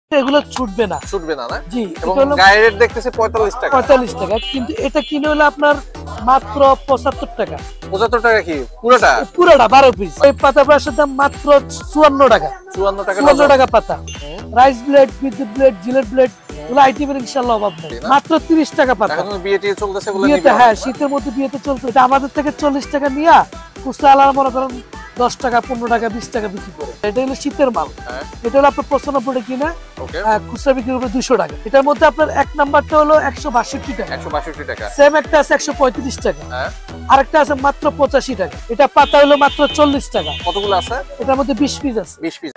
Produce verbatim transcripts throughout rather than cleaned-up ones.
এগুলো ছুটবে না ছুটবে না না জি এবং গায়ের রেট দেখতেছি পঁয়তাল্লিশ টাকা পঁয়তাল্লিশ টাকা কিন্তু এটা কিনে হলো আপনার মাত্র পঁচাত্তর টাকা পঁচাত্তর টাকা কি পুরোটা পুরোটা বারো পিস এই পাতা ব্রাশের দাম মাত্র চুয়ান্ন টাকা চুয়ান্ন টাকা চুয়ান্ন টাকা পাতা রাইস ব্লেড বিদ্যুৎ ব্লেড জিলেট ব্লেড এগুলো আইটেমের ইনশাআল্লাহ অভাব নেই মাত্র তিরিশ টাকা পাতা এখন বিয়েটি চলতেছে এগুলো বিয়েতে হ্যাঁ শীতের মধ্যে বিয়েতে চলছে এটা আমাদের থেকে চল্লিশ টাকা নিয়া খুচরা আলাদা মনে করেন দশ টাকা পনেরো টাকা বিশ টাকা বিক্রি করে এটা হলো শীতের মাল এটা হলো আপনার পঁচানব্বই কিনা খুচরা বিক্রি করবে দুইশো টাকা এটার মধ্যে আপনার এক নাম্বারটা হলো একশো বাষট্টি টাকা একশো বাষট্টি টাকা সেম একটা আছে একশো পঁয়ত্রিশ টাকা আরেকটা আছে মাত্র পঁচাশি টাকা এটা পাতা হলো মাত্র চল্লিশ টাকা কতগুলো আছে এটার মধ্যে বিশ পিস আছে বিশ piece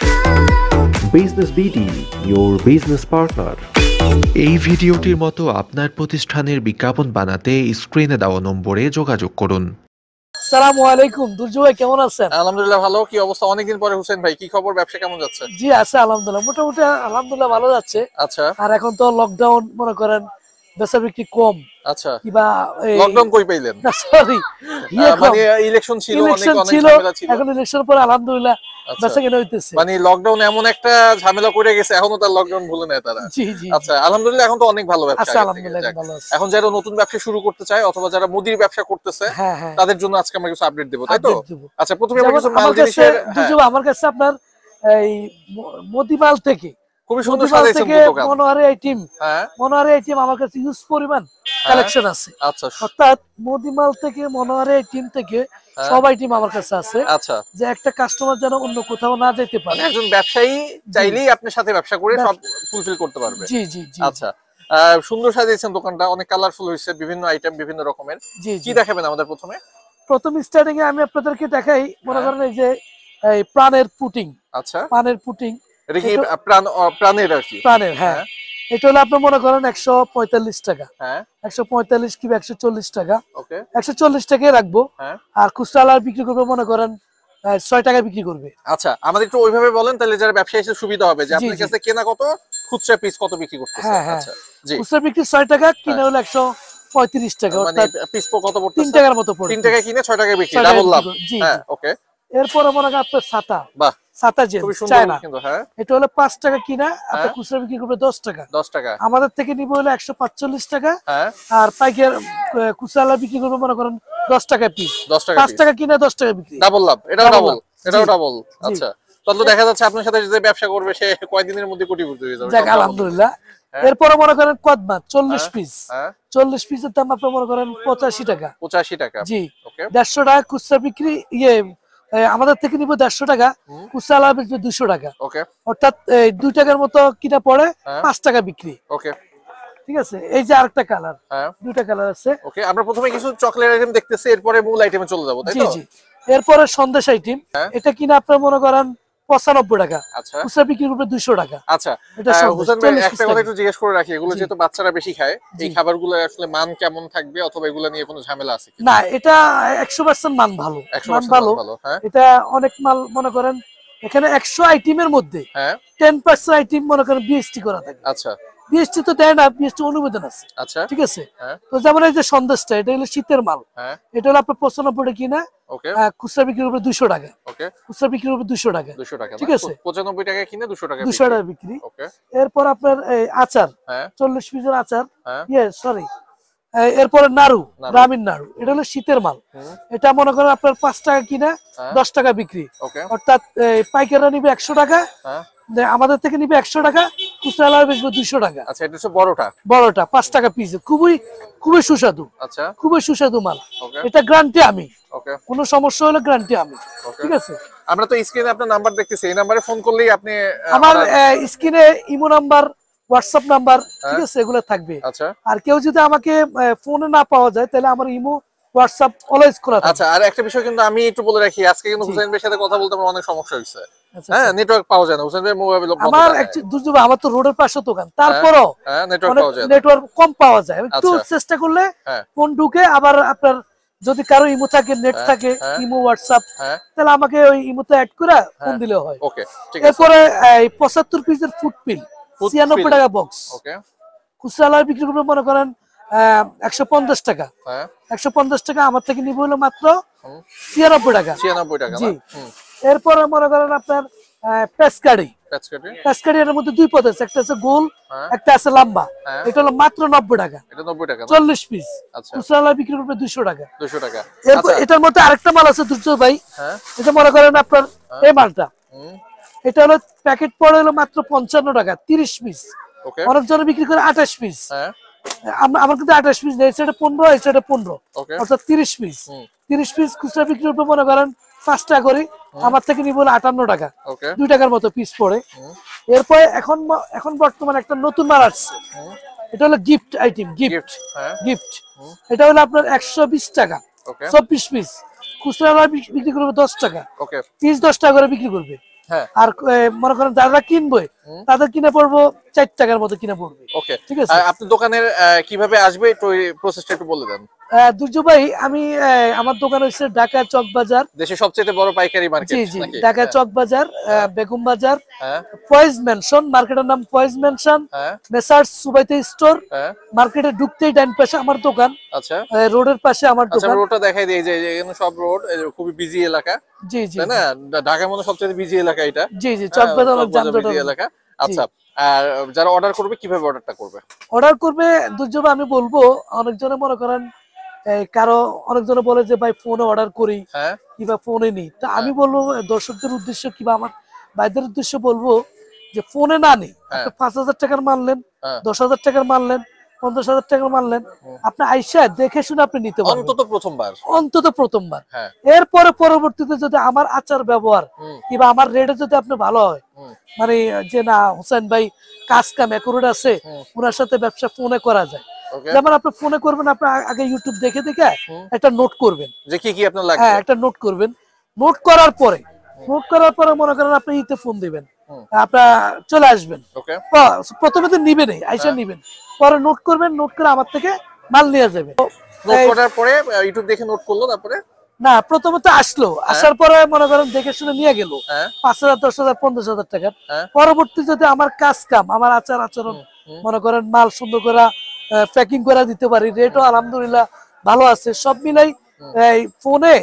business BD your business partner এই ভিডিওটির মতো আপনার প্রতিষ্ঠানের বিজ্ঞাপন বানাতে স্ক্রিনে দেওয়া নম্বরে যোগাযোগ করুন। আসসালামু আলাইকুম দুর্জয় ভাই কেমন আছেন? আলহামদুলিল্লাহ ভালো। কি অবস্থা অনেকদিন পরে হোসেন ভাই, কি খবর, ব্যবসা কেমন যাচ্ছে? জি আছে আলহামদুলিল্লাহ, মোটামুটি আলহামদুলিল্লাহ ভালো যাচ্ছে। আচ্ছা, আর এখন তো লকডাউন মনে করেন বেচা বিক্রি কম। আচ্ছা, কিবা লকডাউন কই পাইলেন? না সরি, মানে ইলেকশন ছিল, অনেক অনেক ঝামেলা ছিল। এখন ইলেকশন পরে আলহামদুলিল্লাহ বেচা কেনা হইতেছে। মানে লকডাউন এমন একটা ঝামেলা করে গেছে, এখনো তার লকডাউন ভুলে নাই তারা। জি জি, আচ্ছা আলহামদুলিল্লাহ এখন তো অনেক ভালো ব্যবসা। আচ্ছা আলহামদুলিল্লাহ ভালো আছে। এখন যারা নতুন ব্যবসা শুরু করতে চায় অথবা যারা মুদির ব্যবসা করতেছে তাদের জন্য আজকে আমরা কিছু আপডেট দেব, তাই তো? আচ্ছা, প্রথমে আমরা কিছু মাল জিনিসের দুর্জয় আমার কাছে আপনার এই মদিমাল থেকে খুবই সুন্দর সাজাইছেন দোকান। মনোহারি আইটেম, হ্যাঁ মনোহারি আইটেম আমার কাছে ইউজ পরিমাণ কালেকশন আছে। আচ্ছা, অর্থাৎ মদিমাল থেকে মনোহারি আইটেম থেকে সব আইটেম আমার কাছে আছে। আচ্ছা, যে একটা কাস্টমার যেন অন্য কোথাও না যেতে পারে, একজন ব্যবসায়ী চাইলেই আপনার সাথে ব্যবসা করে সব ফুলফিল করতে পারবে। জি জি জি। আচ্ছা, সুন্দর সাজিয়েছেন দোকানটা, অনেক কালারফুল হয়েছে, বিভিন্ন আইটেম বিভিন্ন রকমের। কি দেখাবেন আমাদের প্রথমে? প্রথম স্টার্টিং এ আমি আপনাদেরকে দেখাই মনে করেন এই যে এই প্রাণের পুটিং। আচ্ছা, প্রাণের পুটিং, এটা কি প্রাণ প্রাণের আর কি? প্রাণের, হ্যাঁ। এটা হলো আপনি মনে করেন একশো পঁয়তাল্লিশ টাকা, হ্যাঁ একশো পঁয়তাল্লিশ কিংবা একশো চল্লিশ টাকা। ওকে, একশো চল্লিশ টাকায় রাখবো। আর খুচরা আলার বিক্রি করবে মনে করেন ছয় টাকা বিক্রি করবে। আচ্ছা, আমাদের একটু ওইভাবে বলেন তাহলে যারা ব্যবসায়ী এসে সুবিধা হবে যে আপনার কাছে কেনা কত, খুচরা পিস কত বিক্রি করতেছে। আচ্ছা জি, খুচরা বিক্রি ছয় টাকা, কিনা হলো একশো পঁয়ত্রিশ টাকা। মানে পিস কত পড়তেছে? তিন টাকার মতো পড়ে। তিন টাকা কিনে ছয় টাকা বিক্রি, ডাবল লাভ। হ্যাঁ ওকে। এরপরে মনে করেন আপনার ছাতা, বাহ ছাতা যে চায়না, এটা হলো পাঁচ টাকা কিনা, আপনি খুচরা বিক্রি করবে দশ টাকা। দশ টাকা আমাদের থেকে নিব হলো একশো পাঁচচল্লিশ টাকা। আর পাইকার খুচরা বিক্রি করবে মনে করেন দশ টাকা পিস। পাঁচ টাকা কিনা দশ টাকা বিক্রি, ডাবল লাভ। এটাও ডাবল, এটাও ডাবল। আচ্ছা, তাহলে দেখা যাচ্ছে আপনার সাথে যে ব্যবসা করবে সে কয়েকদিনের মধ্যে কোটিপতি হয়ে যাবে। যাক আলহামদুলিল্লাহ। এরপরে মনে করেন কদমা চল্লিশ পিস, চল্লিশ পিসের দাম আপনি মনে করেন পঁচাশি টাকা। পঁচাশি টাকা জি, দেড়শো টাকা খুচরা বিক্রি। ইয়ে আমাদের থেকে নিব দেড়শো টাকা, খুচরা আলাদা বিক্রি দুইশো টাকা। অর্থাৎ দুই টাকার মতো কিনা পড়ে পাঁচ টাকা বিক্রি। ওকে, ঠিক আছে। এই যে আরেকটা কালার, দুইটা কালার আছে। ওকে, আমরা প্রথমে কিছু চকলেট আইটেম দেখতেছি, এরপরে মূল আইটেমে চলে যাবো, তাই তো? জি জি। এরপরে সন্দেশ আইটেম, এটা কিনা আপনার মনে করেন পঁচানব্বই টাকা, খুচরা বিক্রি করবে দুইশো টাকা। আচ্ছা, হোসেন ভাই একটা কথা একটু জিজ্ঞেস করে রাখি, এগুলো যেহেতু বাচ্চারা বেশি খায়, এই খাবারগুলো আসলে মান কেমন থাকবে অথবা এগুলো নিয়ে কোনো ঝামেলা আছে কিনা? না, এটা একশো পার্সেন্ট মান ভালো, মান ভালো। এটা অনেক মাল মনে করেন এখানে একশো আইটেমের মধ্যে দশ পার্সেন্ট আইটেম মনে করেন বিএসটি করা থাকে। আচ্ছা, বিএসটি তো দেয় না, বিএসটি অনুমোদন আছে। আচ্ছা, ঠিক আছে। তো যেমন এই যে সন্দেশটা, এটা হলো শীতের মাল, এটা হলো আপনার পঁচানব্বই টাকা কিনা, খুচরা বিক্রি করবে দুইশো টাকা। খুচরা বিক্রি করবে দুইশো টাকা, ঠিক আছে। পঁচানব্বই টাকা কিনে দুশো টাকা, দুশো টাকা বিক্রি। এরপর আপনার এই আচার, চল্লিশ পিসের আচার, ইয়ে সরি এরপরে নাড়ু, গ্রামীণ নাড়ু, এটা হলো শীতের মাল। এটা মনে করেন আপনার পাঁচ টাকা কিনা, দশ টাকা বিক্রি। অর্থাৎ পাইকাররা নিবে একশো টাকা, আমাদের থেকে নিবে একশো টাকা, খুচরা আলাদা বেচবে দুইশো টাকা। আচ্ছা, এটা হচ্ছে বড়টা, বড়টা পাঁচ টাকা পিস, খুবই খুবই সুস্বাদু। আচ্ছা, খুবই সুস্বাদু মাল। এটা গ্যারান্টি আমি, কোনো সমস্যা হলে গ্যারান্টি আমি, ঠিক আছে। আমরা তো স্ক্রিনে আপনার নাম্বার দেখতেছি, এই নাম্বারে ফোন করলেই আপনি আমার স্ক্রিনে ইমো নাম্বার, হোয়াটসঅ্যাপ নাম্বার, ঠিক আছে, এগুলো থাকবে। আচ্ছা, আর কেউ যদি আমাকে ফোনে না পাওয়া যায় তাহলে আমার ইমো হোয়াটসঅ্যাপ অলওয়েজ খোলা থাকে। আচ্ছা, আর একটা বিষয় কিন্তু আমি একটু বলে রাখি, আজকে কিন্তু হোসেন ভাইয়ের সাথে কথা বলতে আমার অনেক সমস্যা হইছে। হ্যাঁ, নেটওয়ার্ক পাওয়া যায় না, হোসেন ভাই মোবাইল বন্ধ। আমার দুর্যোগ, আমার তো রোডের পাশে দোকান, তারপরও নেটওয়ার্ক পাওয়া যায়, নেটওয়ার্ক কম পাওয়া যায়। একটু চেষ্টা করলে ফোন ঢুকে, আবার আপনার যদি কারো ইমো থাকে, নেট থাকে, ইমো হোয়াটসঅ্যাপ, তাহলে আমাকে ওই ইমোতে অ্যাড করে ফোন দিলে হয়। ওকে, ঠিক আছে। এরপরে এই পঁচাত্তর পিসের ফুটপিল ছিয়ানব্বই টাকা বক্স, ওকে, খুচরা আলাদা বিক্রি করবে মনে করেন একশো পঞ্চাশ টাকা। একশো পঞ্চাশ টাকা আমার থেকে নিব হলো মাত্র ছিয়ানব্বই টাকা। ছিয়ানব্বই টাকা, জি। এরপরে মনে করেন আপনার পেসকারি পেসকারি এর মধ্যে দুই পদ আছে, একটা আছে গোল, একটা আছে লম্বা। এটা হলো মাত্র নব্বই টাকা, এটা নব্বই টাকা, চল্লিশ পিস। আচ্ছা, খুচরা বিক্রি করবে দুইশো টাকা, দুইশো টাকা। এরপর এটার মধ্যে আরেকটা মাল আছে দুর্জয় ভাই, হ্যাঁ, এটা মনে করেন আপনার এই মালটা, হুম, এটা হলো প্যাকেট পড়ে হলো মাত্র পঞ্চান্ন টাকা, তিরিশ পিস। ওকে, অনেকজন বিক্রি করে আঠাশ পিস, হ্যাঁ, আমার কিন্তু আঠাশ পিস নেই, এটা পনেরো, এটা পনেরো, ওকে, অর্থাৎ তিরিশ পিস। তিরিশ পিস খুচরা বিক্রি করবে মনে করেন পাঁচ টাকা করে, আমার থেকে নিব আটান্ন টাকা, ওকে, দুই টাকার মতো পিস পড়ে। এরপরে এখন এখন বর্তমানে একটা নতুন মাল আসছে, এটা হলো গিফট আইটেম, গিফট গিফট এটা হলো আপনার একশো বিশ টাকা, চব্বিশ পিস। খুচরা বিক্রি করবে দশ টাকা, পিস দশ টাকা করে বিক্রি করবে। আর মনে করেন যারা কিনবে তাদের কিনে পড়বো চার টাকার মতো কিনে পড়বে। ওকে, ঠিক আছে। আপনি দোকানের কিভাবে আসবে একটু প্রসেসটা একটু বলে দেন। দুর্জয় ভাই, আমি আমার দোকান হচ্ছে ঢাকা চক বাজার, দেশের সবচেয়ে বড় পাইকারি মার্কেট। জি জি, ঢাকা চক বাজার, বেগম বাজার, ফয়েজ মেনশন, মার্কেটের নাম ফয়েজ মেনশন, মেসার্স সুবাইতে স্টোর। মার্কেটে ঢুকতেই ডান পাশে আমার দোকান, আচ্ছা, রোডের পাশে আমার দোকান। আচ্ছা, রোডটা দেখাই দিই, যে এখানে সব রোড, খুবই বিজি এলাকা। জি জি, তাই না? ঢাকার মধ্যে সবচেয়ে বিজি এলাকা এটা। জি জি, চক বাজার অনেক যানজট এলাকা। আচ্ছা, আর যারা অর্ডার করবে কিভাবে অর্ডারটা করবে? অর্ডার করবে দুর্জয় ভাই, আমি বলবো অনেকজনে মনে করেন কারো অনেকজনে বলে যে ভাই ফোনে অর্ডার করি কিংবা ফোনে নি, তা আমি বলবো দর্শকদের উদ্দেশ্য কিংবা আমার ভাইদের উদ্দেশ্য বলবো যে ফোনে না নি, আপনি পাঁচ হাজার টাকার মানলেন, দশ হাজার টাকার মানলেন, পঞ্চাশ হাজার টাকার মানলেন, আপনি আইসা দেখে শুনে আপনি নিতে পারবেন, অন্তত প্রথমবার, অন্তত প্রথমবার। এরপরে পরবর্তীতে যদি আমার আচার ব্যবহার কিংবা আমার রেটে যদি আপনি ভালো হয়, মানে যে না হোসেন ভাই কাজ কাম অ্যাকুরেট আছে, ওনার সাথে ব্যবসা ফোনে করা যায়। যেমন আপনি ফোনে করবেন, আপনি আগে ইউটিউব দেখে দেখে একটা নোট করবেন যে কি কি আপনার লাগবে, হ্যাঁ একটা নোট করবেন। নোট করার পরে নোট করার পরে মনে করেন আপনি ইতে ফোন দিবেন, আপনার চলে আসবেন, প্রথমে তো নিবেনই, আইসা নিবেন, পরে নোট করবেন, নোট করে আমার থেকে মাল নিয়ে যাবেন। নোট করার পরে ইউটিউব দেখে নোট করলো, তারপরে না প্রথমত আসলো, আসার পরে মনে করেন দেখে শুনে নিয়ে গেল পাঁচ হাজার, দশ হাজার, পঞ্চাশ হাজার টাকার। পরবর্তী যদি আমার কাজ কাম, আমার আচার আচরণ মনে করেন মাল সুন্দর করে প্যাকিং করে দিতে পারি, রেটও আলহামদুলিল্লাহ ভালো আছে, সব মিলাই এই ফোনে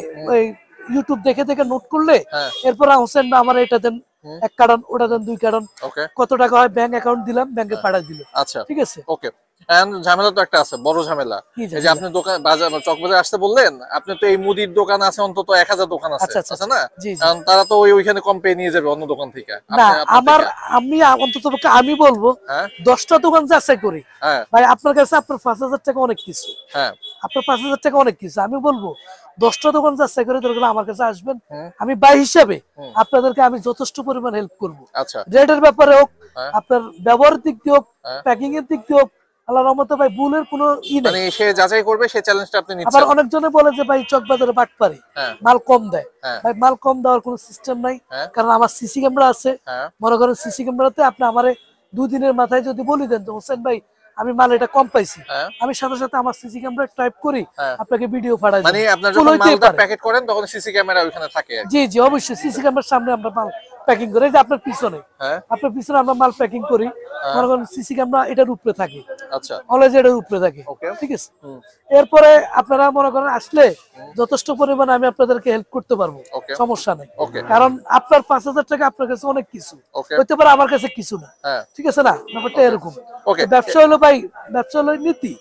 ইউটিউব দেখে দেখে নোট করলে এরপর হোসেন আমার এটা দেন এক কারণ, ওটা দেন দুই কারণ, কত টাকা হয় ব্যাংক অ্যাকাউন্ট দিলাম, ব্যাংকে পাঠিয়ে দিল। আচ্ছা, ঠিক আছে। ওকে, ঝামেলা তো একটা আছে, বড় ঝামেলা, এই যে আপনি দোকান বাজার চকবাজার আসতে বললেন, আপনি তো এই মুদির দোকান আছে অন্তত এক হাজার দোকান আছে, আছে না? কারণ তারা তো ওই ওইখানে কম পেয়ে নিয়ে যাবে অন্য দোকান থেকে। না, আমার আমি অন্তত আমি বলবো দশটা দোকান যাচাই করি ভাই, আপনার কাছে আপনার পাঁচ হাজার টাকা অনেক কিছু, হ্যাঁ আপনার পাঁচ হাজার টাকা অনেক কিছু, আমি বলবো দশটা দোকান যাচাই করে দরকার আমার কাছে আসবেন, আমি বাই হিসাবে আপনাদেরকে আমি যথেষ্ট পরিমাণ হেল্প করবো। আচ্ছা, রেটের ব্যাপারে হোক, আপনার ব্যবহারের দিক দিয়ে হোক, প্যাকিং এর দিক দিয়ে হোক, আল্লাহর রহমতে ভাই ভুলের কোনো ই নাই, মানে সে যাচাই করবে, সে চ্যালেঞ্জটা আপনি নিচ্ছেন। আবার অনেকজনে বলে যে ভাই চকবাজারে বাটপারি, মাল কম দেয়, ভাই মাল কম দেওয়ার কোনো সিস্টেম নাই, কারণ আমার সিসি ক্যামেরা আছে, মনে করেন সিসি ক্যামেরাতে আপনি আমারে দুই দিনের মাথায় যদি বলি দেন তো হোসেন ভাই আমি মাল এটা কম পাইছি, আমি সাথে সাথে আমার সিসি ক্যামেরা টাইপ করি আপনাকে ভিডিও পাঠাই, মানে আপনারা যখন মালটা প্যাকেট করেন তখন সিসি ক্যামেরা ওখানে থাকে। জি জি, অবশ্যই সিসি ক্যামেরার সামনে আমরা মাল প্যাকিং করি, যে আপনার পিছনে আপনার পিছনে আমরা মাল প্যাকিং করি, মনে করেন সিসি ক্যামেরা এটার উপরে থাকে, আচ্ছা অলওয়েজ এটার উপরে থাকে, ঠিক আছে। এরপরে আপনারা মনে করেন আসলে যথেষ্ট পরিমাণে আমি আপনাদেরকে হেল্প করতে পারবো, সমস্যা নাই, কারণ আপনার পাঁচ হাজার টাকা আপনার কাছে অনেক কিছু হইতে পারে, আমার কাছে কিছু না, ঠিক আছে না? ব্যাপারটা এরকম, ব্যবসা হলো ভাই, ব্যবসা হলো নীতি,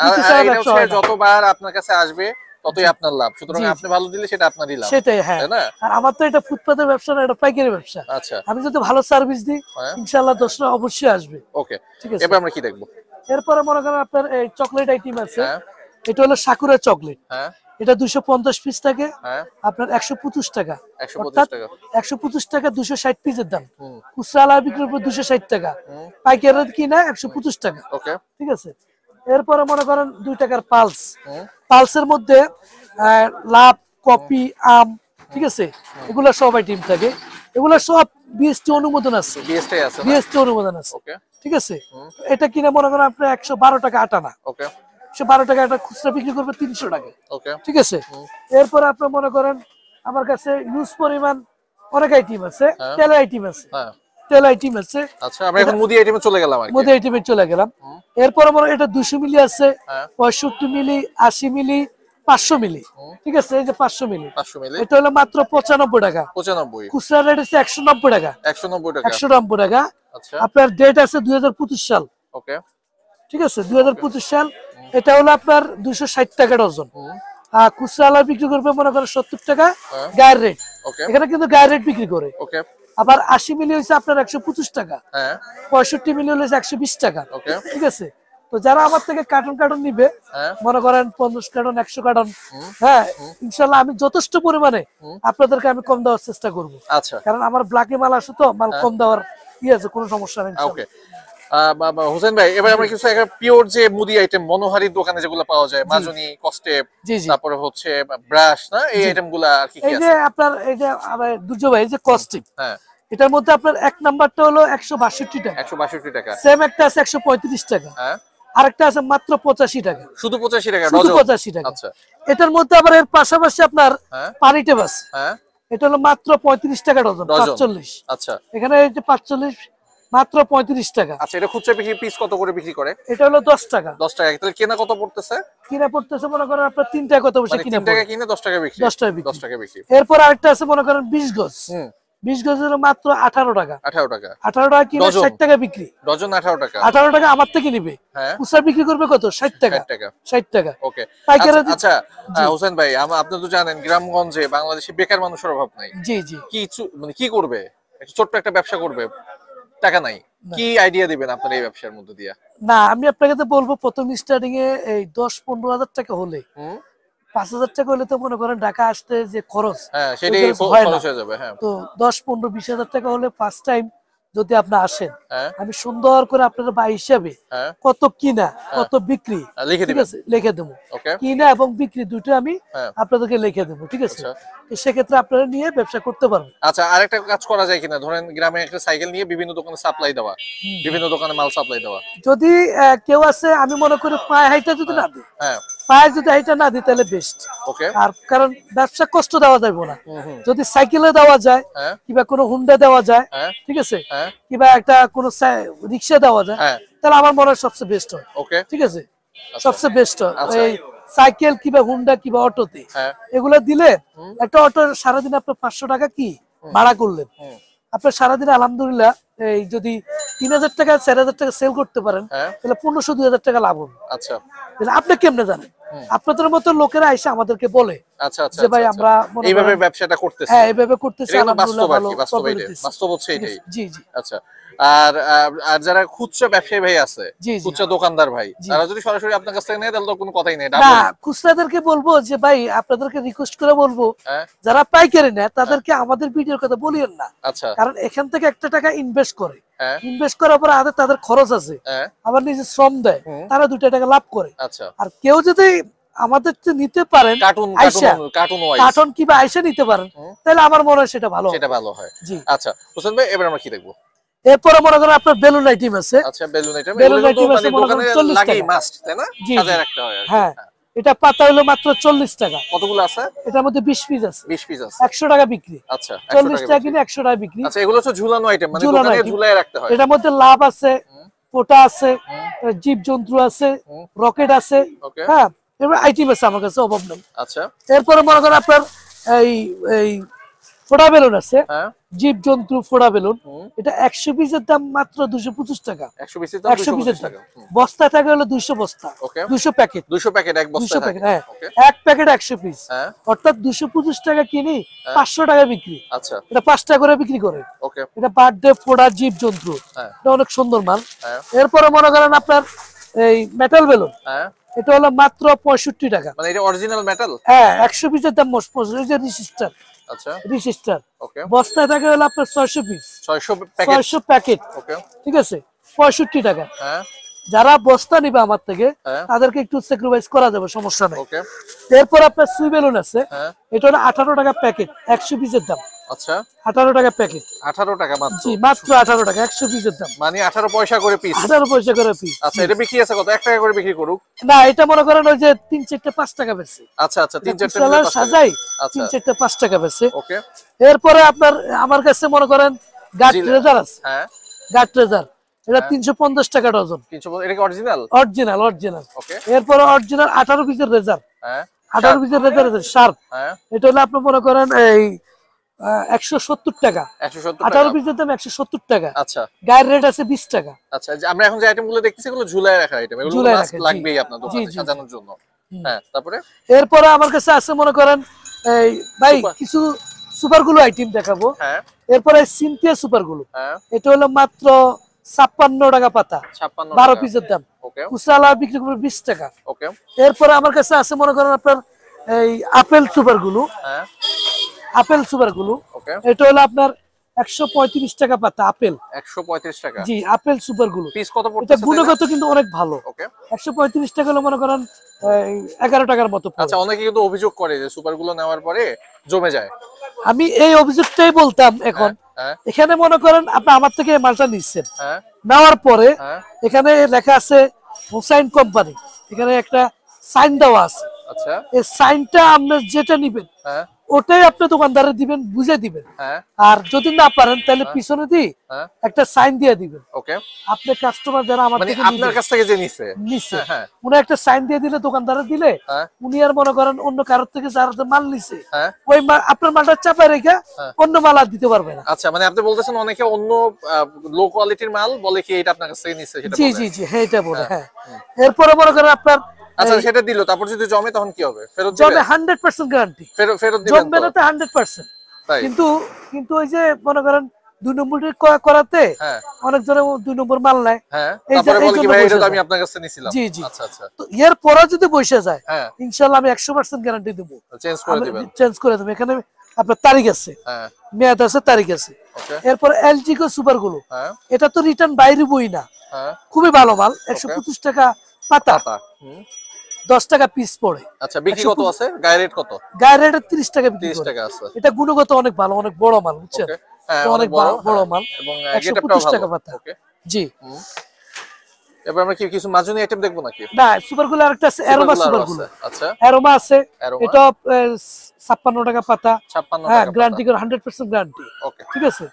যতবার আপনার কাছে আসবে ততই আপনার লাভ, সুতরাং আপনি ভালো দিলে সেটা আপনারই লাভ, সেটাই। হ্যাঁ, আর আমার তো এটা ফুটপাতের ব্যবসা না, এটা পাইকারি ব্যবসা। আচ্ছা, আমি যদি ভালো সার্ভিস দিই ইনশাআল্লাহ দর্শক অবশ্যই আসবে। ওকে, ঠিক আছে। এবার আমরা কি দেখবো? এরপরে মনে করেন আপনার এই চকলেট আইটেম আছে, এটা হলো সাকুরা চকলেট, এটা দুইশো পঞ্চাশ পিস থাকে, আপনার একশো পঁচিশ টাকা, অর্থাৎ একশো পঁচিশ টাকা দুইশো ষাট পিসের দাম, খুচরা বিক্রির উপর দুইশো ষাট টাকা, পাইকারি কিনা একশো পঁচিশ টাকা, ঠিক আছে। এরপরে মনে করেন দুই টাকার পালস, পালসের মধ্যে লাভ, কপি, আম, ঠিক আছে, এগুলা সব আইটেম থাকে, এগুলা সব বিএসটি অনুমোদন আছে, বিএসটি অনুমোদন আছে, ঠিক আছে। এটা কিনে মনে করেন আপনার একশো বারো টাকা আটানা, একশো বারো টাকা একটা খুচরা বিক্রি করবে তিনশো টাকা, ঠিক আছে। এরপরে আপনার মনে করেন আমার কাছে ইউজ পরিমাণ অনেক আইটেম আছে, তেল আইটেম আছে, তেল আইটেম আছে। আচ্ছা, আমরা এখন মুদি আইটেমে চলে গেলাম, আর কি মুদি আইটেমে চলে গেলাম। এরপর আমার এটা দুইশো মিলি আছে, পঁয়ষট্টি মিলি, আশি মিলি, পাঁচশো মিলি, ঠিক আছে, এই যে পাঁচশো মিলি, পাঁচশো মিলি, এটা হলো মাত্র পঁচানব্বই টাকা। পঁচানব্বই। খুচরা রেট হচ্ছে একশো নব্বই টাকা। একশো নব্বই টাকা। একশো নব্বই টাকা। আচ্ছা। আপনার ডেট আছে দুই হাজার পঁচিশ সাল। ওকে। ঠিক আছে, দুই হাজার পঁচিশ সাল। এটা হলো আপনার দুইশো ষাট টাকা ডজন। আর খুচরা আলা বিক্রি করবে মনে করেন সত্তর টাকা গায়ের রেট। এখানে কিন্তু গায়ের রেট বিক্রি করে। ওকে। আবার আশি মিলি হয়েছে আপনার একশো পঁচিশ টাকা। হ্যাঁ। পঁয়ষট্টি মিলি হয়েছে একশো বিশ টাকা। ওকে। ঠিক আছে, তো যারা আমার থেকে কার্টন কার্টন নিবে, মনে করেন পঞ্চাশ কার্টন একশো কার্টন, হ্যাঁ ইনশাল্লাহ আমি যথেষ্ট পরিমাণে আপনাদেরকে আমি কম দেওয়ার চেষ্টা করবো। আচ্ছা। কারণ আমার ব্ল্যাকে মাল আসে তো, মাল কম দেওয়ার কি আছে, কোনো সমস্যা নেই। ওকে হোসেন ভাই, এবার আমরা কিছু একটা পিওর যে মুদি আইটেম মনোহারী দোকানে যেগুলো পাওয়া যায়, মাজনি, কস্টেপ, তারপরে হচ্ছে ব্রাশ, না এই আইটেমগুলো আর কি কি আছে? এই যে আপনার এই যে দুর্জয় ভাই, এই যে কস্টেপ, হ্যাঁ এটার মধ্যে আপনার এক নাম্বারটা হলো একশো বাষট্টি টাকা। একশো বাষট্টি টাকা। সেম একটা আছে একশো পঁয়ত্রিশ টাকা। হ্যাঁ। আরেকটা আছে মাত্র পঁচাশি টাকা। শুধু পঁচাশি টাকা শুধু পঁচাশি টাকা। আচ্ছা। এটার মধ্যে আবার এর পাশাপাশি আপনার পানি টেপ আছে। হ্যাঁ। এটা হলো মাত্র পঁয়ত্রিশ টাকা ডজন, পাঁচচল্লিশ। আচ্ছা। এখানে এই যে পাঁচচল্লিশ মাত্র পঁয়ত্রিশ টাকা। আচ্ছা, এটা খুচরা বিক্রি পিস কত করে বিক্রি করে? এটা হলো দশ টাকা। দশ টাকা। তাহলে কেনা কত পড়তেছে? কিনা পড়তেছে মনে করেন আপনার তিন টাকা কত বসে কিনা, তিন টাকা কিনে দশ টাকা বিক্রি। দশ টাকা বিক্রি। দশ টাকা বিক্রি। এরপর আরেকটা আছে মনে করেন বিশ গজ। হুম। বিশ গজের মাত্র আঠারো টাকা। আঠারো টাকা। আঠারো টাকা কিনে ষাট টাকা বিক্রি। ডজন আঠারো টাকা। আঠারো টাকা আমার থেকে নিবে। হ্যাঁ। খুচরা বিক্রি করবে কত? ষাট টাকা। ষাট টাকা। ষাট টাকা। ওকে। আচ্ছা হোসেন ভাই, আপনি তো জানেন গ্রামগঞ্জে বাংলাদেশে বেকার মানুষের অভাব নাই। জি জি। কি মানে কি করবে? ছোট্ট একটা ব্যবসা করবে, টাকা নাই, কি আইডিয়া দিবেন আপনার এই ব্যবসার মধ্যে দিয়া? না, আমি আপনাকে তো বলবো প্রথম স্টার্টিং এ এই দশ পনেরো হাজার টাকা হলে, পাঁচ হাজার টাকা হলে তো মনে করেন ঢাকা আসতে যে খরচ, হ্যাঁ সেটাই খরচ হয়ে যাবে। হ্যাঁ, তো দশ পনেরো বিশ হাজার টাকা হলে ফার্স্ট টাইম যদি আপনি আসেন, আমি সুন্দর করে আপনার বাই হিসাবে কত কিনা কত বিক্রি ঠিক আছে লিখে দেবো। কিনা এবং বিক্রি দুটো আমি আপনাদেরকে লিখে দেবো, ঠিক আছে? তো সেক্ষেত্রে আপনারা নিয়ে ব্যবসা করতে পারবেন। আচ্ছা, আরেকটা কাজ করা যায় কিনা, ধরেন গ্রামে একটা সাইকেল নিয়ে বিভিন্ন দোকানে সাপ্লাই দেওয়া, বিভিন্ন দোকানে মাল সাপ্লাই দেওয়া। যদি কেউ আছে, আমি মনে করি পায়ে হাইটা যদি না দিই, হ্যাঁ পায়ে যদি হাইটা না দিই তাহলে বেস্ট। ওকে। আর কারণ ব্যবসা কষ্ট দেওয়া যাবে না, যদি সাইকেলে দেওয়া যায় কিংবা কোনো হুন্ডা দেওয়া যায়, ঠিক আছে, কিংবা একটা কোনো রিক্সা দেওয়া যায়, তাহলে আমার মনে হয় সবচেয়ে বেস্ট হয়। ওকে, ঠিক আছে, সবচেয়ে বেস্ট হয় এই সাইকেল কিংবা হুন্ডা কিংবা অটোতে। এগুলো দিলে একটা অটো সারাদিন আপনার পাঁচশো টাকা কি ভাড়া করলেন, আপনার সারাদিন আলহামদুলিল্লাহ এই যদি তিন হাজার টাকা চার হাজার টাকা সেল করতে পারেন, তাহলে পনেরোশো দুই হাজার টাকা লাভ হবে। আচ্ছা, তাহলে আপনি কেমনে জানেন? আপনাদের মতো লোকেরা এসে আমাদেরকে বলে আচ্ছা আচ্ছা যে ভাই আমরা এইভাবে ব্যবসাটা করতেছি। হ্যাঁ, এইভাবে করতেছি, আলহামদুলিল্লাহ ভালো বাস্তব হচ্ছে এটাই। জি জি। আচ্ছা, আর আর যারা খুচরা ব্যবসায়ী ভাই আছে, খুচরা দোকানদার ভাই, তারা যদি সরাসরি আপনার কাছ থেকে নেয় তাহলে তো কোনো কথাই নেই। না, খুচরাদেরকে বলবো যে ভাই আপনাদেরকে রিকোয়েস্ট করে বলবো, যারা পাইকারি নেয় তাদেরকে আমাদের ভিডিওর কথা বলিয়েন না। আচ্ছা, কারণ এখান থেকে একটা টাকা ইনভেস্ট করে, ইনভেস্ট করার পরে আবার তাদের খরচ আছে, আবার নিজে শ্রম দেয়, তারা দুইটা টাকা লাভ করে। আচ্ছা, আর কেউ যদি আমাদের নিতে পারেন কার্টুন কিংবা আইসা নিতে পারেন, তাহলে আমার মনে হয় সেটা ভালো, সেটা ভালো হয়। জি। আচ্ছা হোসেন ভাই, এবার আমরা কি দেখবো? এরপরে মনে করেন আপনার বেলুন আইটেম আছে। আচ্ছা, বেলুন আইটেম, বেলুন আইটেম আছে দোকানে লাগেই মাস্ট, তাই না? সাজায় রাখতে হয়। হ্যাঁ, এটা পাতা হলো মাত্র চল্লিশ টাকা। কতগুলো আছে? এটার মধ্যে বিশ পিস আছে। বিশ পিস আছে, একশো টাকা বিক্রি। আচ্ছা, চল্লিশ টাকা কিনে একশো টাকা বিক্রি। আচ্ছা, এগুলো হচ্ছে ঝুলানো আইটেম, মানে দোকানে ঝুলায় রাখতে হয়। এটার মধ্যে লাভ আছে, পোটা আছে, জীবজন্তু আছে, রকেট আছে। হ্যাঁ, এবার আইটেম আছে আমার কাছে, অভাব নেই। আচ্ছা, এরপরে মনে করেন আপনার এই এই ফোড়া বেলুন আছে, জীব জন্তু ফোড়া বেলুন, এটা একশো পিসের দাম মাত্র দুইশো পঁচিশ টাকা। একশো পিসের দাম, বস্তা থাকে হলো দুইশো বস্তা, দুইশো প্যাকেট, দুইশো প্যাকেট এক বস্তা থাকে। হ্যাঁ, এক প্যাকেট একশো পিস, অর্থাৎ দুইশো পঁচিশ টাকা কিনি পাঁচশো টাকা বিক্রি। আচ্ছা, এটা পাঁচ টাকা করে বিক্রি করে। এটা বার্থডে ফোড়া জীব জন্তু, এটা অনেক সুন্দর মাল। এরপরে মনে করেন আপনার এই মেটাল বেলুন, এটা হলো মাত্র পঁয়ষট্টি টাকা। মানে এটা অরিজিনাল মেটাল? হ্যাঁ, একশো পিসের দাম রেজিস্টার। আচ্ছা, রেজিস্টার বস্তায় থাকে হলো আপনার ছয়শো পিস, ছয়শো প্যাকেট। ওকে, ঠিক আছে, পঁয়ষট্টি টাকা। হ্যাঁ, যারা বস্তা নিবে আমার থেকে তাদেরকে একটু স্যাক্রিফাইস করা যাবে, সমস্যা নেই। ওকে, এরপর আপনার সুই বেলুন আছে, এটা হলো আঠারো টাকা প্যাকেট, একশো পিসের দাম। আচ্ছা, আঠারো টাকা প্যাকেট, আঠারো টাকা মাত্র। জি, মাত্র আঠারো টাকা, একশো পিসের দাম, মানে আঠারো পয়সা করে পিস, আঠারো পয়সা করে পিস। আচ্ছা, এটা বিক্রি আছে কত? এক টাকা করে বিক্রি করুক? না, এটা মনে করেন ওই যে তিন চারটে পাঁচ টাকা বেশি। আচ্ছা আচ্ছা, তিন চারটে সাজাই, তিন চারটে পাঁচ টাকা বেশি। ওকে, এরপরে আপনার আমার কাছে মনে করেন গাট ট্রেজার আছে। হ্যাঁ, গাট ট্রেজার, এটা তিনশো পঞ্চাশ টাকা ডজন। তিনশো, এটা কি অরিজিনাল? Original, original. ওকে, এরপরে অরিজিনাল আঠারো পিসের রেজার। হ্যাঁ, আঠারো পিসের লেদার আছে শার্প, এটা হলো আপনি মনে করেন এই একশো সত্তর টাকা, আঠারো পিসের দাম একশো সত্তর টাকা। আচ্ছা, গায়ের রেট আছে বিশ টাকা। আচ্ছা, আমরা এখন যে আইটেমগুলো দেখতেছি এগুলো ঝুলায় রাখা আইটেম, এগুলো লাগবেই আপনার দোকানে সাজানোর জন্য। হ্যাঁ, তারপরে এরপরে আমার কাছে আছে মনে করেন এই ভাই কিছু সুপার গুলো আইটেম দেখাবো। হ্যাঁ, এরপরে সিনথিয়া সুপার গুলো, এটা হলো মাত্র ছাপ্পান্ন টাকা পাতা, বারো পিসের দাম। খুচরা বিক্রি করবে বিশ টাকা। এরপরে আমার কাছে আছে মনে করেন আপনার এই আপেল সুপার গুলো, আপেল সুপার গুলো, এটা হলো আপনার একশো পঁয়ত্রিশ টাকা পাতা আপেল, একশো পঁয়ত্রিশ টাকা। জি, আপেল সুপার গুলো পিস কত পড়ছে? এটা গুণগত কিন্তু অনেক ভালো। একশো পঁয়ত্রিশ টাকা হলো মনে করেন এগারো টাকার মতো। আচ্ছা, অনেকে কিন্তু অভিযোগ করে যে সুপার গুলো নেওয়ার পরে জমে যায়। আমি এই অভিযোগটাই বলতাম এখন এখানে মনে করেন আপনি আমার থেকে মালটা নিচ্ছেন, নেওয়ার পরে এখানে লেখা আছে হোসাইন কোম্পানি, এখানে একটা সাইন দেওয়া আছে। আচ্ছা, এই সাইনটা আপনি যেটা নিবেন ওটাই আপনি দোকানদারে দিবেন, বুঝে দিবেন। আর যদি না পারেন তাহলে পিছনে দিয়ে একটা সাইন দিয়ে দিবেন। ওকে, আপনি কাস্টমার যারা আমার থেকে আপনার কাছ থেকে যে নিছে নিছে উনি একটা সাইন দিয়ে দিলে দোকানদারে দিলে উনি আর মনে করেন অন্য কারোর থেকে যারা মাল নিছে ওই আপনার মালটা চাপায় রেখে অন্য মাল আর দিতে পারবে না। আচ্ছা, মানে আপনি বলতেছেন অনেকে অন্য লো কোয়ালিটির মাল বলে কি এটা আপনার কাছ থেকে নিছে সেটা? জি জি জি, হ্যাঁ এটা বলে। হ্যাঁ, এরপরে মনে করেন আপনার আচ্ছা সেটা দিল, তারপর যদি জমে তখন কি হবে? ফেরত দিবে? জমে একশো পার্সেন্ট গ্যারান্টি, ফেরত ফেরত দিবেন তো? জমবে না তো একশো পার্সেন্ট। কিন্তু কিন্তু ওই যে মনে করেন দুই নম্বরটি করাতে অনেক জনে দুই নম্বর মাল নেয়। হ্যাঁ, তারপরে বলে কি ভাই এটা তো আমি আপনার কাছে নিছিলাম। জি জি। আচ্ছা আচ্ছা, তো এর পরে যদি বসে যায় ইনশাআল্লাহ আমি একশো পার্সেন্ট গ্যারান্টি দেব, চেঞ্জ করে দিবেন। চেঞ্জ করে দেব। এখানে আপনার তারিখ আছে, হ্যাঁ মেয়াদ আছে, তারিখ আছে। এরপর এলজি কো সুপার গুলো, এটা তো রিটার্ন বাইরে বই না, খুবই ভালো মাল। একশো পঁচিশ টাকা পাতা, দশ টাকা পিস পড়ে। আচ্ছা, বিক্রি কত আছে? গায়ের রেট কত? গায়ের রেট ত্রিশ টাকা বিক্রি ত্রিশ টাকা আছে। এটা গুণগত অনেক ভালো, অনেক বড় মাল, বুঝছেন? অনেক বড় মাল এবং একশো পঁচিশ টাকা পাতা। জি। এবার আমরা কি কিছু মাজুনি আইটেম দেখবো নাকি? না, সুপার গুলো আরেকটা আছে, অ্যারোমা সুপার গুলো। আচ্ছা, অ্যারোমা আছে, এটা ছাপ্পান্ন টাকা পাতা। ছাপ্পান্ন টাকা, হ্যাঁ, গ্যারান্টি করে একশো পার্সেন্ট গ্যারান্টি। ওকে, ঠিক আছে।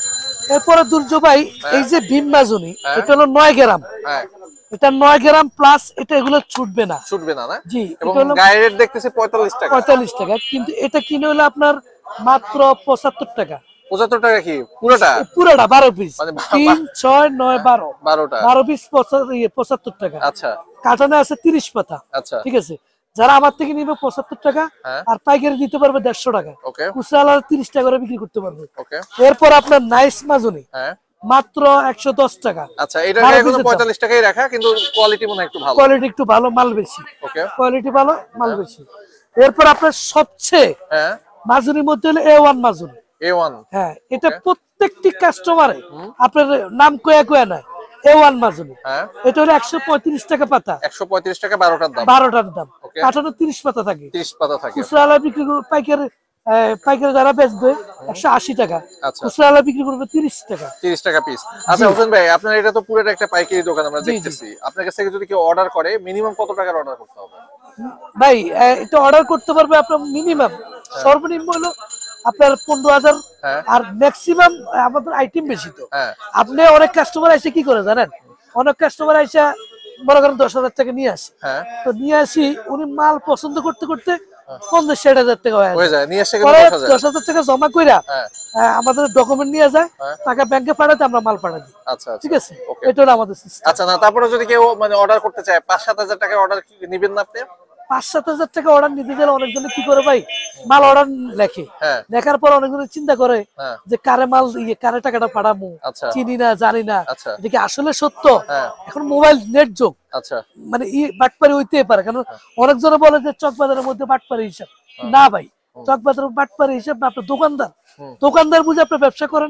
এরপরে দুর্জয় ভাই এই যে ভীম মাজুনি, এটা হলো নয় গ্রাম। হ্যাঁ, এটা নয় গ্রাম প্লাস, এটা এগুলো ছুটবে না, ছুটবে না না? জি। এবং গায়ের রেট দেখতেছি পঁয়তাল্লিশ টাকা, পঁয়তাল্লিশ টাকা, কিন্তু এটা কিনে হলো আপনার মাত্র পঁচাত্তর টাকা। পঁচাত্তর টাকা কি পুরোটা? পুরোটা বারো পিস, তিন ছয় নয় বারো, বারোটা বারো পিস পঁচাত্তর টাকা। আচ্ছা, কাটানো আছে তিরিশ পাতা। আচ্ছা, ঠিক আছে। যারা আমার থেকে নিবে পঁচাত্তর টাকা আর পাইকারি দিতে পারবে দেড়শো টাকা, খুচরা তিরিশ টাকা করে বিক্রি করতে পারবে। এরপর আপনার নাইস মাজুনি মাত্র একশো দশ টাকা। আচ্ছা, এটা এখন পঁয়তাল্লিশ টাকাই রাখা, কিন্তু কোয়ালিটি মনে একটু ভালো, কোয়ালিটি একটু ভালো, মাল বেশি। ওকে, কোয়ালিটি ভালো, মাল বেশি। এরপর আপনার সবচেয়ে মাজুনির মধ্যে হলো এ ওয়ান মাজুনি। এ ওয়ান, হ্যাঁ, এটা প্রত্যেকটি কাস্টমারে আপনার নাম কয়া কয়া না, এ ওয়ান মাজুনি। এটা হলো একশো পঁয়ত্রিশ টাকা পাতা, একশো পঁয়ত্রিশ টাকা, বারোটার দাম, বারোটার দাম। কাঠানো তিরিশ পাতা থাকে, তিরিশ পাতা থাকে। খুচরা বিক্রি করবে পাইকারি, পাইকারি যারা বেচবে একশো আশি টাকা, খুচরা বিক্রি করবে তিরিশ টাকা, তিরিশ টাকা পিস। আচ্ছা হোসেন ভাই, আপনার এটা তো পুরো একটা পাইকারি দোকান আমরা দেখতেছি, আপনার কাছ থেকে যদি কেউ অর্ডার করে মিনিমাম কত টাকার অর্ডার করতে হবে? ভাই এটা অর্ডার করতে পারবে আপনার মিনিমাম, সর্বনিম্ন হলো আপনার পনেরো হাজার, আর ম্যাক্সিমাম আমাদের আইটেম বেশি। তো আপনি অনেক কাস্টমার এসে কি করে জানেন, অনেক কাস্টমার এসে মনে করেন দশ হাজার টাকা নিয়ে আসি, তো নিয়ে আসি উনি মাল পছন্দ করতে করতে পঞ্চাশ ষাট হাজার টাকা হয়ে যায়, দশ হাজার টাকা জমা কইরা আমাদের ডকুমেন্ট নিয়ে যায়, টাকা ব্যাংকে পাঠাতে আমরা মাল পাঠাই দিই। আচ্ছা, ঠিক আছে, এটা হলো আমাদের সিস্টেম। আচ্ছা, না তারপরে যদি কেউ মানে অর্ডার করতে চায় পাঁচ সাত হাজার টাকা অর্ডার নিবেন না আপনি? পাঁচ সাত হাজার টাকা অর্ডার নিতে গেলে অনেকজনে কি করে ভাই, মাল অর্ডার লেখে, লেখার পর অনেকজনে চিন্তা করে যে কারে মাল ইয়ে কারে টাকাটা পাঠাবো, চিনি না জানি না, এটা কি আসলে সত্য? এখন মোবাইল নেট যোগ, মানে ই বাটপারি হইতে পারে, কারণ অনেকজনে বলে যে চকবাজারের মধ্যে বাটপারি হিসাব। না ভাই, চকবাজারের বাটপারি হিসাব না, আপনার দোকানদার, দোকানদার বুঝে আপনি ব্যবসা করেন।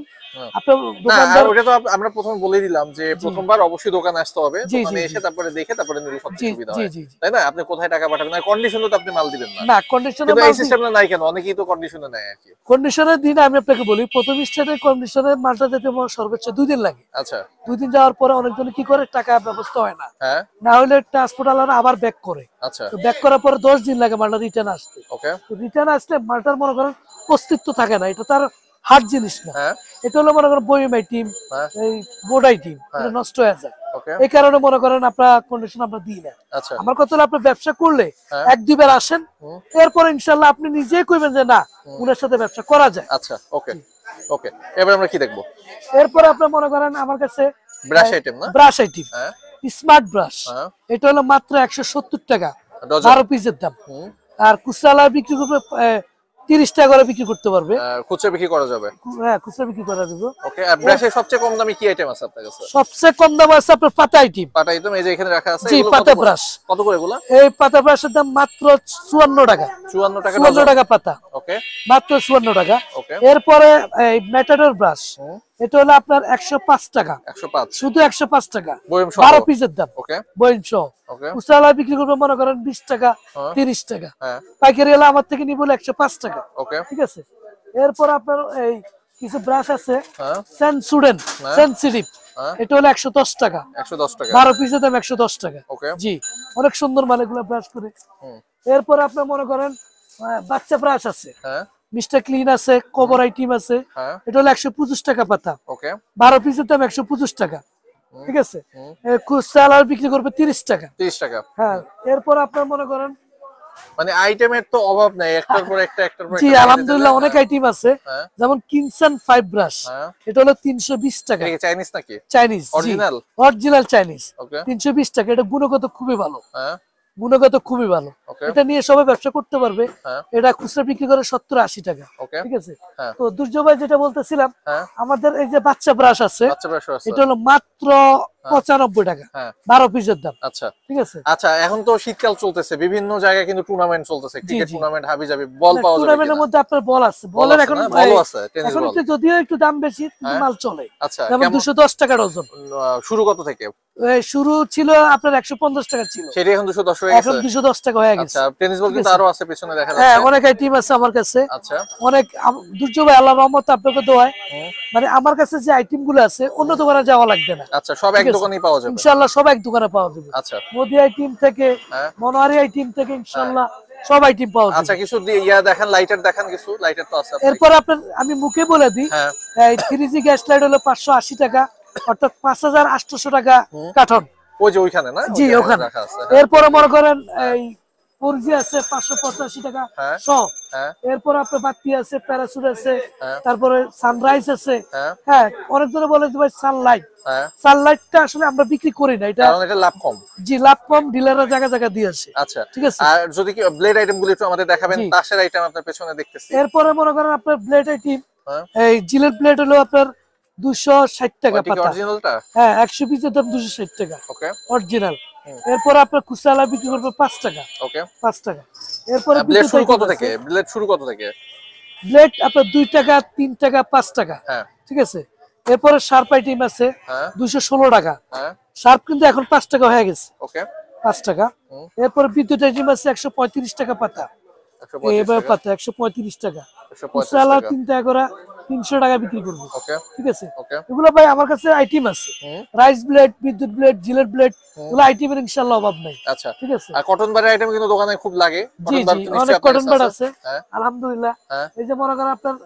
আমরা প্রথম বলে দিলাম যে প্রথমবার অবশ্যই দোকানে আসতে হবে, দোকানে এসে তারপরে দেখে তারপরে নিলে সবচেয়ে সুবিধা হয়, তাই না? আপনি কোথায় টাকা পাঠাবেন, আর কন্ডিশনে তো আপনি মাল দিবেন না। না, কন্ডিশনে কিন্তু এই সিস্টেমটা নাই কেন? অনেকেই তো কন্ডিশনে নেয় আর কি। কন্ডিশনের দিন আমি আপনাকে বলি, প্রথম স্টেজে কন্ডিশনের মালটা যেতে সর্বোচ্চ দুই দিন লাগে। আচ্ছা, দুই দিন যাওয়ার পরে অনেকজন কি করে, টাকা ব্যবস্থা হয় না, না হলে ট্রান্সপোর্ট আলাদা আবার ব্যাক করে। আচ্ছা, তো ব্যাক করার পরে দশ দিন লাগে মালটা রিটার্ন আসতে। ওকে, তো রিটার্ন আসলে মালটার মনে করেন অস্তিত্ব থাকে না, এটা তার হার্ড জিনিস না, এটা হলো মনে করেন বইম আইটেম, এই বোর্ড আইটেম, এটা নষ্ট হয়ে যায়। এই কারণে মনে করেন আপনার কন্ডিশন আমরা দিই না। আমার কথা হলো আপনি ব্যবসা করলে এক দুইবার আসেন, এরপর ইনশাল্লাহ আপনি নিজেই কইবেন যে না উনার সাথে ব্যবসা করা যায়। আচ্ছা ওকে ওকে, এবার আমরা কি দেখবো? এরপর আপনি মনে করেন আমার কাছে ব্রাশ আইটেম না, ব্রাশ আইটেম স্মার্ট ব্রাশ, এটা হলো মাত্র একশো সত্তর টাকা বারো পিসের দাম। আর খুচরা বিক্রি করবে তিরিশ টাকা করে বিক্রি করতে পারবে, খুচরা বিক্রি করা যাবে। হ্যাঁ খুচরা বিক্রি করা যাবে। ওকে, আর ব্রাশের সবচেয়ে কম দামি কি আইটেম আছে আপনার কাছে? সবচেয়ে কম দাম আছে আপনার পাতা আইটেম। পাতা আইটেম এই যে এখানে রাখা আছে, জি পাতা ব্রাশ। কত করে এগুলা? এই পাতা ব্রাশের দাম মাত্র চুয়ান্ন টাকা। চুয়ান্ন টাকা চুয়ান্ন টাকা পাতা। ওকে, মাত্র চুয়ান্ন টাকা। ওকে, এরপরে এই ম্যাটাডোর ব্রাশ, এটা হলো আপনার একশো পাঁচ টাকা। একশো পাঁচ, শুধু একশো পাঁচ টাকা, বয়ম সহ বারো পিসের দাম। ওকে, বয়ম সহ। ওকে, খুচরা বিক্রি করবে মনে করেন বিশ টাকা তিরিশ টাকা, হ্যাঁ পাইকারি হলে আমার থেকে নিব একশো পাঁচ টাকা। ওকে, ঠিক আছে। এরপর আপনার এই কিছু ব্রাশ আছে সেনসুডেন সেনসিটিভ, এটা হলো একশো দশ টাকা। একশো দশ টাকা, বারো পিসের দাম একশো দশ টাকা। ওকে, জি অনেক সুন্দর মানে এগুলো ব্রাশ করে। এরপর আপনার মনে করেন বাচ্চা ব্রাশ আছে, মিস্টার ক্লিন আছে, কভার আইটেম আছে, এটা হলো একশো পঁচিশ টাকা পাতা। ওকে, বারো পিসের দাম একশো পঁচিশ টাকা। ঠিক আছে। খুচরা বিক্রি করবে তিরিশ টাকা। তিরিশ টাকা, হ্যাঁ। এরপর আপনার মনে করেন মানে আইটেমের তো অভাব নাই, একটার পর একটা একটার পর জি আলহামদুলিল্লাহ অনেক আইটেম আছে। যেমন কিনসন ফাইভ ব্রাশ, এটা হলো তিনশো বিশ টাকা। এটা চাইনিজ নাকি? Chinese, original original Chinese. Okay, তিনশো বিশ টাকা। এটা গুণগত খুবই ভালো, হ্যাঁ গুণগত খুবই ভালো। এটা নিয়ে সবাই ব্যবসা করতে পারবে। এটা খুচরা বিক্রি করে সত্তর আশি টাকা। ঠিক আছে। তো দুর্জয় ভাই যেটা বলতেছিলাম, আমাদের এই যে বাচ্চা ব্রাশ আছে, এটা হলো মাত্র পঁচানব্বই টাকা, বারো পিসের দাম। আচ্ছা ঠিক আছে। আচ্ছা, এখন তো শীতকাল চলতেছে, বিভিন্ন জায়গায় কিন্তু টুর্নামেন্ট চলতেছে, ক্রিকেট টুর্নামেন্ট হাবি যাবে, বল পাওয়া যাবে? টুর্নামেন্টের মধ্যে আপনার বল আছে, বলের এখন বল আছে, টেনিস এখন বল যদিও একটু দাম বেশি কিন্তু মাল চলে। আচ্ছা, যেমন দুশো দশ টাকা ডজন। শুরু কত থেকে? শুরু ছিল আপনার একশো পঞ্চাশ টাকা ছিল, সেটা এখন দুশো দশ হয়ে গেছে। এখন দুশো দশ টাকা হয়ে গেছে। আচ্ছা, টেনিস বল কিন্তু আরো আছে পিছনে দেখা যাচ্ছে। হ্যাঁ অনেক আইটেম আছে আমার কাছে। আচ্ছা, অনেক দুর্জয় ভাই আল্লাহর রহমতে আপনাকে দোয়ায় মানে আমার কাছে যে আইটেম গুলো আছে অন্য দোকানে যাওয়া লাগবে না। আচ্ছা, সব এক দোকানেই পাওয়া যাবে ইনশাআল্লাহ, সব এক দোকানে পাওয়া যাবে। আচ্ছা, মোদি আইটেম থেকে মনোহারি আইটেম থেকে ইনশাআল্লাহ সব আইটেম পাওয়া যাবে। আচ্ছা, কিছু ইয়া দেখান, লাইটার দেখান কিছু, লাইটার তো আছে। এরপর আপনার আমি মুখে বলে দিই, এই থ্রি জি গ্যাস লাইট হলো পাঁচশো আশি টাকা, অর্থাৎ পাঁচ হাজার আটশো টাকা কার্টন। ওই যে ওইখানে না? জি ওখানে। এরপরে মনে করেন এই ফোর জি আছে পাঁচশো পঁচাশি টাকা সব। এরপর আপনার বাতি আছে, প্যারাসুট আছে, তারপরে সানরাইজ আছে। হ্যাঁ অনেক জনে বলে যে ভাই সানলাইট, সানলাইটটা আসলে আমরা বিক্রি করি না, এটা এটা লাভ কম। জি লাভ কম, ডিলাররা জায়গা জায়গা দিয়ে আসে। আচ্ছা ঠিক আছে। আর যদি কি ব্লেড আইটেম গুলো একটু আমাদের দেখাবেন, তাসের আইটেম আপনার পেছনে দেখতেছি। এরপরে মনে করেন আপনার ব্লেড আইটেম, এই জিলেট ব্লেড হলো আপনার দুশো ষাট টাকা পাতা। অরিজিনালটা? হ্যাঁ, একশো পিসের দাম দুশো ষাট টাকা। Okay, original. এরপর আপনার খুচরা বিক্রি করবে পাঁচ টাকা। ওকে, পাঁচ টাকা। এরপর ব্লেড শুরু কত থেকে? ব্লেড শুরু কত থেকে? ব্লেড আপনার দুই টাকা, তিন টাকা, পাঁচ টাকা। হ্যাঁ ঠিক আছে। এরপরে শার্প আইটেম আছে দুইশো ষোলো টাকা। শার্প কিন্তু এখন পাঁচ টাকা হয়ে গেছে। ওকে, পাঁচ টাকা। এরপর বিদ্যুৎ আইটেম আছে একশো পঁয়ত্রিশ টাকা পাতা। এবার পাতা একশো পঁয়ত্রিশ টাকা। খুচরা তিন টাকা করে তিনশো টাকা বিক্রি করবো। ঠিক আছে। এগুলো ভাই আমার কাছে আইটেম আছে, রাইস ব্লেড, বিদ্যুৎ ব্লেড, জিলেট ব্লেড, এগুলো আইটেমের ইনশাআল্লাহ অভাব নাই। আচ্ছা ঠিক আছে। আর কটন বারের আইটেম কিন্তু দোকানে খুব লাগে। জি জি অনেক কটন বাট আছে আলহামদুলিল্লাহ। এই যে মনে করেন আপনার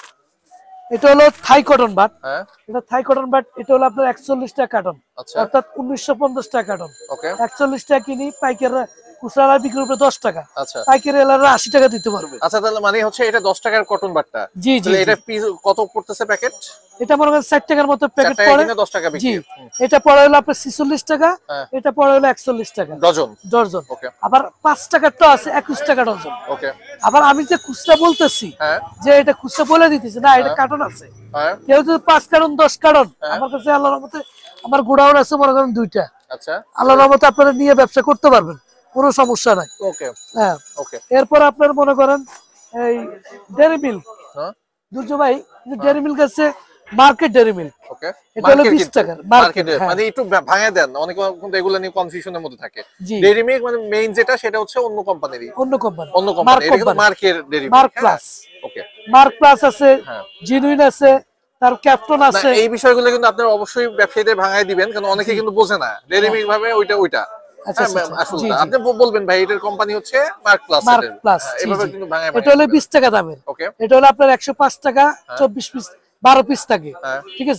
এটা হলো থাই কটন বাট, এটা থাই কটন বাট, এটা হলো আপনার একচল্লিশ টাকা কার্টন, অর্থাৎ উনিশশো পঞ্চাশ টাকা কার্টন। একচল্লিশ টাকা কিনি, পাইকারি খুচরা বিক্রি করবে দশ টাকা, পাইকারি এলাকার আশি টাকা দিতে পারবে। আচ্ছা, তাহলে মানে হচ্ছে এটা দশ টাকার কটন বাটটা। জি জি। এটা পিস কত পড়তেছে প্যাকেট? এটা মনে করেন ষাট টাকার মতো প্যাকেট পড়ে, দশ টাকা বিক্রি। জি, এটা পড়ে হলো আপনার ছেচল্লিশ টাকা, এটা পড়ে হলো একচল্লিশ টাকা ডজন। ডজন। আবার পাঁচ টাকারটা আছে একুশ টাকা ডজন। ওকে। আবার আমি যে খুচরা বলতেছি যে এটা খুচরা বলে দিতেছি না, এটা কার্টন আছে। কেউ যদি পাঁচ কার্টন দশ কার্টন, আমার কাছে আল্লাহর রহমতে আমার গোডাউন আছে মনে করেন দুইটা। আচ্ছা, আল্লাহর রহমতে আপনারা নিয়ে ব্যবসা করতে পারবেন, কোনো সমস্যা নাই। ওকে। হ্যাঁ ওকে। এরপর আপনার মনে করেন এই ডেয়ারি মিল্ক, দুর্জয় ভাই ডেয়ারি মিল্ক আছে মার্কেট ডেয়ারি মিল্ক। ওকে, এটা হলো বিশ টাকা মার্কেট। মানে একটু ভাঙা দেন, অনেকে কিন্তু এগুলো নিয়ে কনফিউশনের মধ্যে থাকে। ডেয়ারি মিল্ক মানে মেইন যেটা সেটা হচ্ছে অন্য কোম্পানিরই। অন্য কোম্পানি, অন্য কোম্পানি, এটা কিন্তু market dairy milk. Mark plus. Okay, mark plus আছে, জেনুইন আছে, তার ক্যাপ্টন আছে। এই বিষয়গুলো কিন্তু আপনারা অবশ্যই ব্যবসায়ীদের ভাঙায় দিবেন, কারণ অনেকে কিন্তু বোঝে না ডেয়ারি মিল্ক ভাবে ওইটা ওইটা। আপনি বলবেন ভাই এটার কোম্পানি হচ্ছে মার্ক প্লাস। মার্ক প্লাস এভাবে কিন্তু ভাঙায়। এটা হলো বিশ টাকা দামের। ওকে, এটা হলো আপনার একশো পাঁচ টাকা, চব্বিশ পিস, বারো পিস থাকে। ঠিক আছে।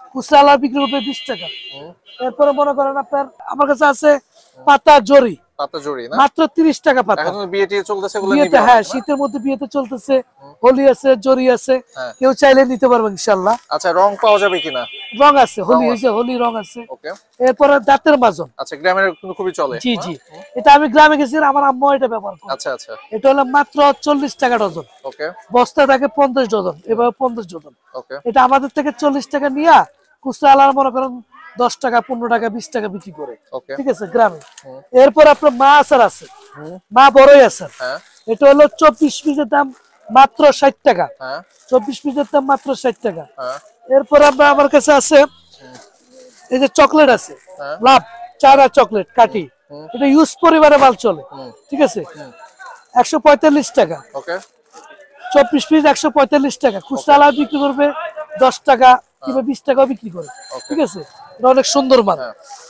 খুচরা আলাদা বিক্রি করবে বিশ টাকা। এরপরে মনে করেন আপনার আমার কাছে আছে পাতা জরি, পাতা জরি না মাত্র তিরিশ টাকা পাতা। এখন বিয়েতে চলতেছে এগুলো বিয়েতে, নিবে হ্যাঁ শীতের মধ্যে বিয়েতে চলতেছে, হোলি আছে, জরি আছে, কেউ চাইলে নিতে পারবে ইনশাআল্লাহ। আচ্ছা রং পাওয়া যাবে কিনা? রং আছে, হোলি হইছে, হোলি রং আছে। ওকে। এরপরে দাঁতের মাজন। আচ্ছা গ্রামের কিন্তু খুবই চলে। জি জি, এটা আমি গ্রামে গেছি, আমার আম্মা এটা ব্যবহার করে। আচ্ছা আচ্ছা, এটা হলো মাত্র চল্লিশ টাকা ডজন। ওকে। বস্তা থাকে পঞ্চাশ ডজন, এভাবে পঞ্চাশ ডজন। ওকে। এটা আমাদের থেকে চল্লিশ টাকা নিয়া খুচরা আলার মনে করেন দশ টাকা, পনেরো টাকা, বিশ টাকা বিক্রি করে। ঠিক আছে গ্রামে। এরপর আপনার মা আচার আছে, মা বড়ই আচার। এটা হলো চব্বিশ পিসের দাম মাত্র ষাট টাকা। চব্বিশ পিসের দাম মাত্র ষাট টাকা। এরপর আপনার আমার কাছে আছে এই যে চকলেট আছে, লাভ চারা চকলেট কাঠি, এটা ইউজ পরিবারে মাল চলে। ঠিক আছে, একশো পঁয়তাল্লিশ টাকা। চব্বিশ পিস একশো পঁয়তাল্লিশ টাকা। খুচরা আলাদা বিক্রি করবে দশ টাকা কিংবা বিশ টাকাও বিক্রি করে। ঠিক আছে, এটা অনেক সুন্দর মাল।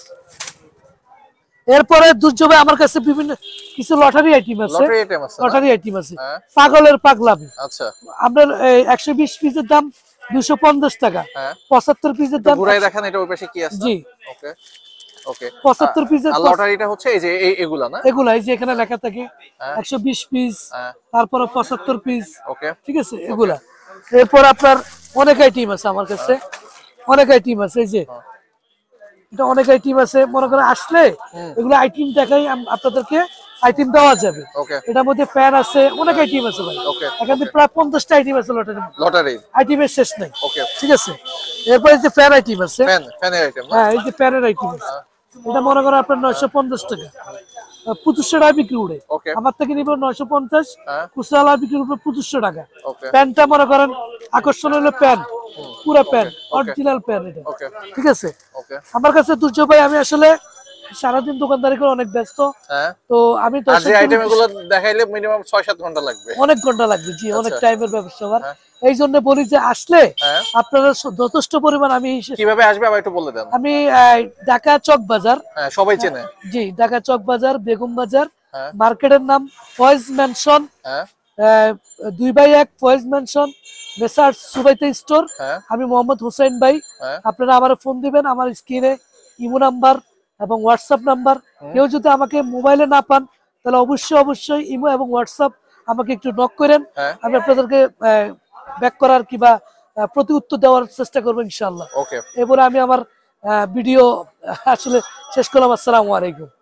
এরপরে দুর্যোগে আমার কাছে বিভিন্ন কিছু লটারি আইটেম আছে, লটারি আইটেম আছে, পাগলের পাগলামি। আচ্ছা, আপনার একশো বিশ পিসের দাম দুশো পঞ্চাশ টাকা, পঁচাত্তর পিসের দাম ঘুরাই দেখান এটা ওই পাশে কি আছে। জি ওকে ওকে। পঁচাত্তর পিসের লটারিটা হচ্ছে এই যে এগুলা না, এগুলা এই যে এখানে লেখা থাকে একশো বিশ পিস, তারপরে পঁচাত্তর পিস। ওকে, ঠিক আছে এগুলা। এরপর আপনার অনেক আইটেম আছে আমার কাছে, অনেক আইটেম আছে। এই যে এটা অনেক আইটেম আছে, মনে করেন আসলে এগুলো আইটেম দেখাই আপনাদেরকে আইটেম দেওয়া যাবে। এটার মধ্যে ফ্যান আছে, অনেক আইটেম আছে ভাই। এখানে প্রায় পঞ্চাশটা আইটেম আছে লটারি, লটারি আইটেমের শেষ নাই। ঠিক আছে, এরপর এই যে ফ্যান আইটেম আছে, হ্যাঁ এই যে ফ্যানের আইটেম আছে, এটা মনে করেন আপনার নয়শো পঞ্চাশ টাকা, পঁচিশশো টাকা বিক্রি উঠে। আমার থেকে নিব নয়শো পঞ্চাশ, খুচরা আলাদা বিক্রি উঠবে পঁচিশশো টাকা। প্যান্টটা মনে করেন আকর্ষণ হলো প্যান্ট, পুরো প্যান্ট, অরিজিনাল প্যান্ট এটা। ঠিক আছে, আমার কাছে দুর্যোগ ভাই আমি আসলে সারাদিন দোকানদারি করে অনেক ব্যস্ত, তো আমি তো দেখাইলে মিনিমাম ছয় সাত ঘন্টা লাগবে, অনেক ঘন্টা লাগবে। জি, অনেক টাইমের ব্যবস্থা আমার। এই জন্য বলি যে আসলে আপনারা যথেষ্ট পরিমাণ, আমি কিভাবে আসবে আবার একটু বলে দেন। আমি ঢাকা চক বাজার, সবাই চেনে। জি, ঢাকা চক বাজার, বেগম বাজার, মার্কেটের নাম ফয়েজ ম্যানশন, দুই বাই এক ফয়েজ ম্যানশন, মেসার্স সুবাইতে স্টোর। আমি মোহাম্মদ হোসেন ভাই। আপনারা আমার ফোন দিবেন, আমার স্ক্রিনে ইমো নাম্বার এবং হোয়াটসঅ্যাপ নাম্বার। কেউ যদি আমাকে মোবাইলে না পান তাহলে অবশ্যই অবশ্যই ইমো এবং হোয়াটসঅ্যাপ আমাকে একটু নক করেন, আমি আপনাদেরকে ব্যাক করার কিংবা প্রতি উত্তর দেওয়ার চেষ্টা করবো ইনশাআল্লাহ। এরপরে আমি আমার ভিডিও আসলে শেষ করলাম। আসসালামু আলাইকুম।